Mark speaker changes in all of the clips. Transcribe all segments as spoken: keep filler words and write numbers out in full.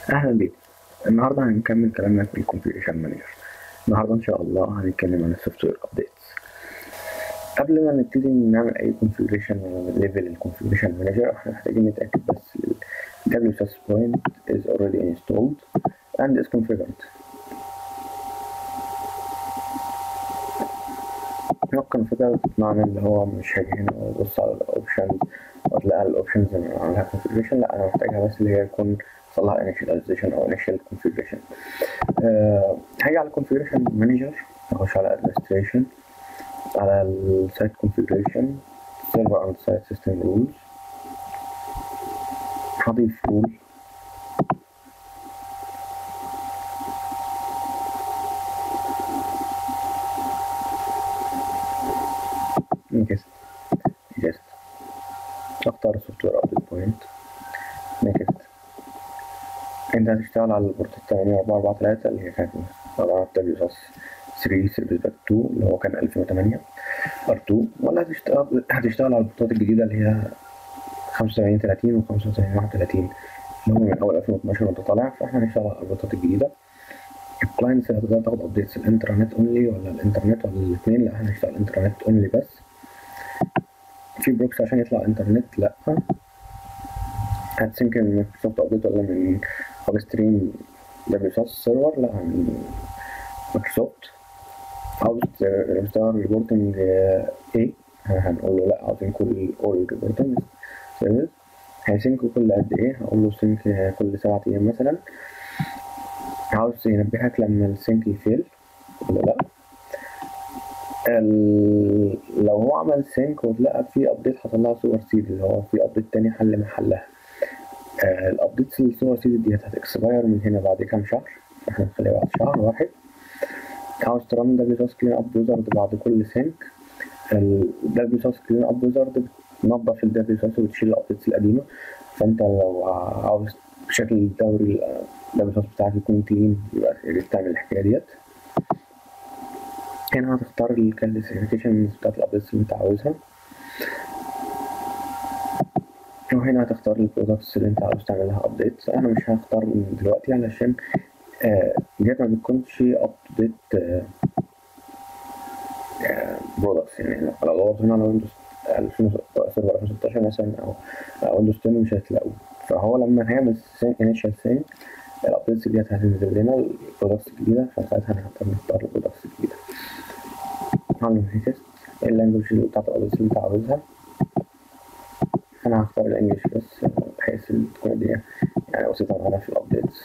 Speaker 1: أهلا بيكم. النهاردة هنكمل كلامنا في الكونفيجريشن مانجر. النهاردة إن شاء الله هنتكلم عن السوفت وير أبديتس. قبل ما نبتدي نعمل أي كونفيجريشن ليفل الكونفيجريشن مانجر احنا محتاجين نتأكد بس ال دبليو إس إس point is already installed and is configured. configured معنى اللي هو مش هاجي هنا وأبص على الأوبشنز وأتلاقي الأوبشنز اللي عاملها كونفيجريشن، لأ أنا محتاجها بس اللي هي يكون صلها initialization أو initial configuration. أه هاجي على configuration manager، أخش على administration، على ال site configuration server and site system rules، هضيف rule next next اختار software update point next. انت هتشتغل على البورتات تمانية أربعة أربعة تلاتة اللي هي كانت طبعا دبليو إس إس ثري سيرفيس باك تو اللي هو كان ألفين وتمانية ار تو، ولا هتشتغل هتشتغل على البورتات الجديدة اللي هي خمسة وتمانين تلاتين و خمسة وتمانين واحد وتلاتين اللي هم من أول ألفين واتناشر وأنت طالع، فاحنا هنشتغل على البورتات الجديدة. الكلاينتس اللي هتقدر تاخد أبديتس الإنترنت أونلي ولا الإنترنت ولا الاتنين؟ لأ احنا هنشتغل إنترنت أونلي بس. في بروكس عشان يطلع إنترنت لأ، هتسينك من مايكروسوفت أبديت ولا من هاب ستريم دبليو إس إس سيرفر؟ لأ من مايكروسوفت. عاوز تشتغل ريبورتنج ايه؟ هنقول له لأ عاوزين كل اول ريبورتنج سيرفيس. هيسينكوا كل قد ايه؟ هقول له سينك كل سبعة ايام مثلا. عاوز ينبهك لما السينك يفيل ولا لأ. لو هو عمل سينك وتلاقى في ابديت حصل لها سوبر سيد اللي هو في ابديت تاني حل محلها، آه الابديتس السوبر سيد دي هتكسباير من هنا بعد كام شهر، فاحنا نخليها بعد شهر واحد. عاوز ترن دبليو إس إس كلين اب ويزارد بعد كل سينك، ال دبليو إس إس كلين اب ويزارد بتنظف ال دبليو إس إس وبتشيل الابديتس القديمة، فانت لو عاوز بشكل دوري ال دبليو إس إس بتاعك يكون كلين يبقى تعمل الحكاية ديت. هنا هتختار الكاليسيفيكيشنز بتاعت الابديتس اللي انت عاوزها، وهنا هتختار البرودكتس اللي انت عاوز تعملها ابديت. انا مش هختار من دلوقتي علشان آه ديت ما بتكونش ابديت برودكتس، يعني لو دورت هنا على ويندوز سيرفر ألفين وستاشر مثلا او ويندوز عشرة مش هتلاقوه، فهو لما هيعمل انيشال سينك الابديتس ديت هتنزل لنا البرودكتس الجديده، فساعتها هنقدر نختار البرودكتس الجديده. هعمل نيكست اللانجوج بتاعت الابديتس اللي انت عاوزها. انا هختار الانجليش بس بحيث تكون الدنيا يعني بسيطه معانا في الابديتس.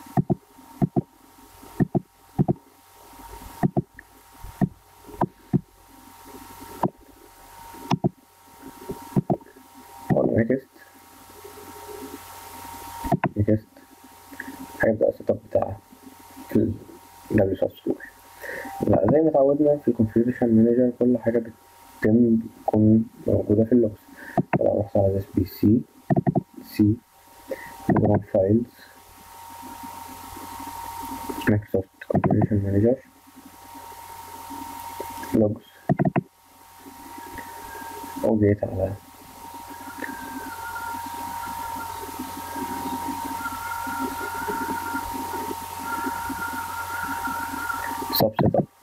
Speaker 1: نيكست نيكست هيبدأ السيت اب بتاع ال دبليو إس إس Core. لا زي ما اتعودنا في الكونفيجريشن مانجر كل حاجة بتتم بتكون موجودة في اللوجز. لو رحت على اس بي سي سي بروجرام فايلز مايكروسوفت كونفيجريشن مانجر لوجز، وجيت على سب سيت اب،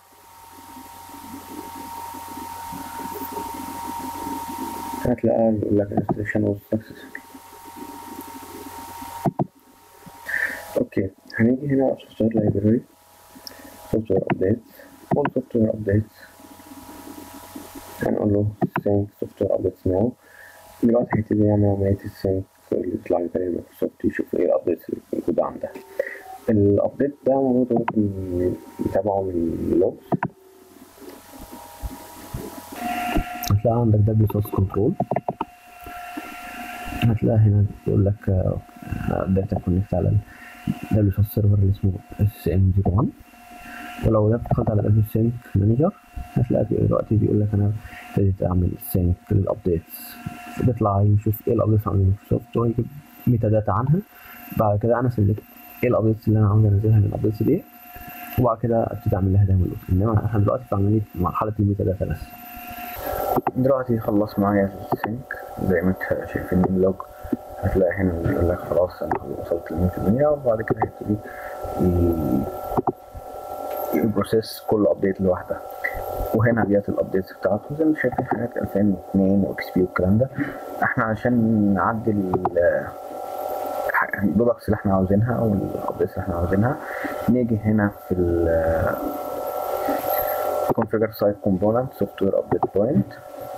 Speaker 1: هتلاقي بيقول لك installation was successful. اوكي هنيجي هنا على software library software updates all software updates، هنقول له sync software updates now. دلوقتي هيبتدي يعمل عملية السينك اللي بيطلع لي تاني مايكروسوفت يشوف ايه الابديتس اللي موجودة عندها. الابديت ده برضه ممكن نتابعه من اللوجز. هتلاقي عندك دبليو إس إس كنترول، هتلاقي هنا بيقول لك داتا كونكت على دبليو إس إس سيرفر اللي اسمه اس ام صفر واحد، ولو دخلت على دبليو سينك مانجر هتلاقي دلوقتي بيقول لك انا ابتديت اعمل سينك للابديتس، بيطلع يشوف ايه الابديتس عند مايكروسوفت ويجيب ميتا داتا عنها. بعد كده انا سلكت ايه الابديتس اللي انا عاوز انزلها من الابديتس دي، وبعد كده ابتدي اعمل لها داونلود. انما احنا دلوقتي في عمليه مرحله الميتا داتا بس. دلوقتي خلص معايا السينك زي ما انت شايفين اللوج هتلاقي هنا بيقول لك خلاص انا وصلت ل مية في المية، وبعد كده هيبتدي البروسيس كل ابديت لوحدها. وهنا ديت الابديتس بتاعته زي ما شايفين حاجات ألفين واثنين واكس بي والكلام ده. احنا عشان نعدل البرودكتس اللي احنا عاوزينها او الابديتس اللي احنا عاوزينها، نيجي هنا في ال configure site component software update point.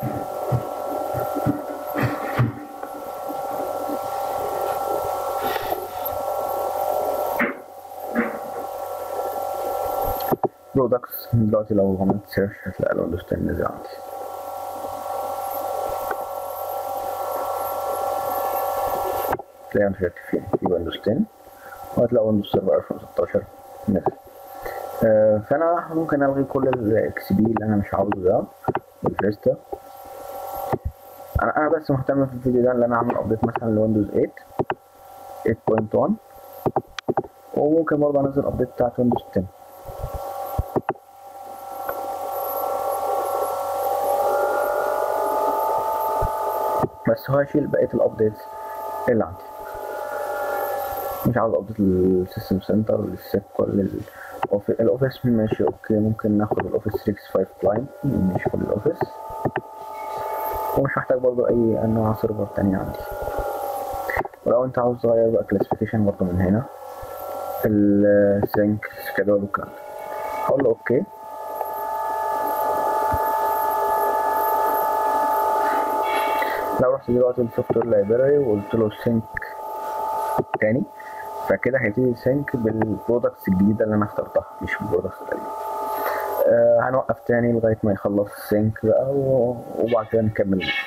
Speaker 1: برودكتس دلوقتي لو عملت سيرش هتلاقي الويندوز عشرة نزل عندي. تلاقي انا شايف فين في ويندوز عشرة، وهتلاقي ويندوز سيرفر ألفين وستاشر نزل. آه فانا ممكن الغي كل الاكس بي اللي انا مش عاوزه ده والفيستا. انا انا بس مهتم في الفيديو ده ان انا اعمل ابديت مثلا لويندوز ثمانية ثمانية نقطة واحد، وممكن برضه انزل ابديت بتاعت ويندوز عشرة. بس هو هيشيل بقيه الابديتس اللي عندي. مش عاوز ابديت للسيستم سنتر للسيكوال الاوفيس ماشي اوكي. ممكن ناخد الاوفيس ثلاثمية وخمسة وخمسين كلاينت مش كل الاوفيس، ومش محتاج برضو اي انواع سيرفر تانية عندي. ولو انت عاوز تغير بقى كلاسيفيكيشن برضو من هنا السينك سكادول والكلام ده، هقول له اوكي. لو رحت دلوقتي للسوفت وير لايبراري وقلت له سينك تاني، فكده هيبتدي يسينك بالبرودكتس الجديدة اللي انا اخترتها مش بالبرودكتس القديمة. آه هنوقف تاني لغاية ما يخلص السينك بقى، وبعد كده نكمل